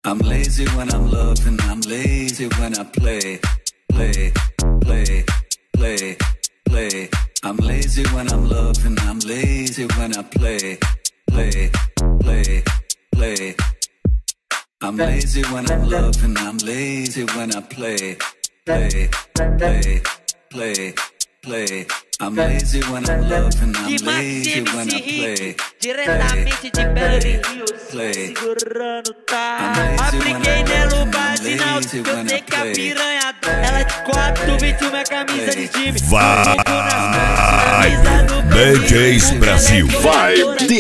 I'm lazy when I'm loving, I'm lazy when I play. I'm lazy when I'm loving, I'm lazy when I play. I'm lazy when I'm loving, I'm lazy when I play. I'm lazy when I'm loving, I'm lazy when I play. Diretamente de Beverly Hills, segurando tá. Apliquei nela o base na alto, eu sei que a piranha adora. Ela de 421 é camisa de time. Vai, DJs Brasil. Vai,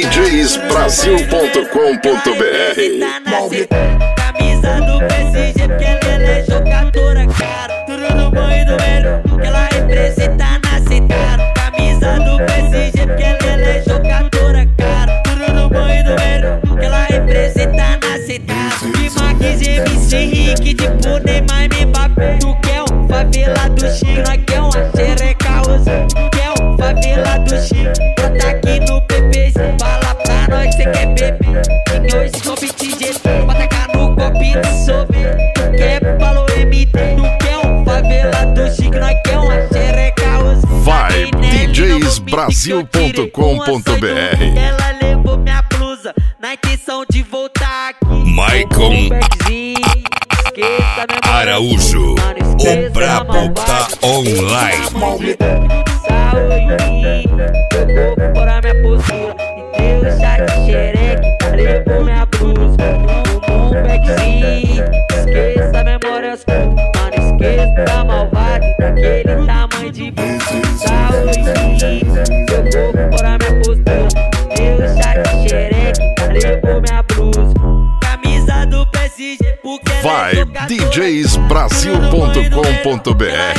DJsBrasil.com.br. Camisa do PSG, porque ela é jogadora, cara. Tudo no banho do melhor, que ela representa na cidade. Camisa do PSG, porque ela é jogadora, cara. Tudo no banho do melhor, que ela representa na cidade. De Max, MC Henrique, tipo Neymar e Mbappé. Tu quer um favela do Chico, nós quer uma xereca osa. Tu quer um favela do Chico, bota aqui no PPC. Fala pra nós que cê quer beber. Em hoje compete de bota cá no copinho de sorvete. Tu quer falou MT, tu quer um favela do Chico, nós quer uma xereca osa. Vai, DJsBrasil.com.br. Ela levou minha blusa na intenção de voltar aqui. Maicon Araújo, o brabo tá online. Saúde, eu vou fora minha postura. E deu chat xereque, levou minha blusa. Fumou um backzinho, esqueça a memória escura. Mano, esqueça da malvada, daquele tamanho de blusa. Saúde, eu vou fora minha postura. Deu chat xereque, levou minha blusa. Camisa do PSG, porque Vai, DJsBrasil.com.br.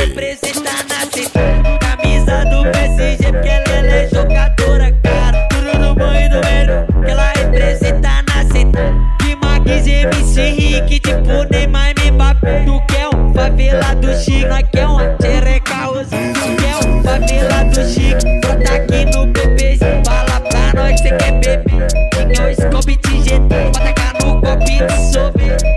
Camisa do PSG, porque ela é jogadora, cara. Tudo no banho do melhor, que ela representa na cidade. De Max, MC Henrique, tipo Neymar e Mbappé. Tu quer um favela do Chico, nós quer uma xereca osa. Tu quer um favela do Chico, bota aqui no PPC. Fala pra nós que cê quer beber. Tinha o scope de GT, bota cá no copinho de sorvete.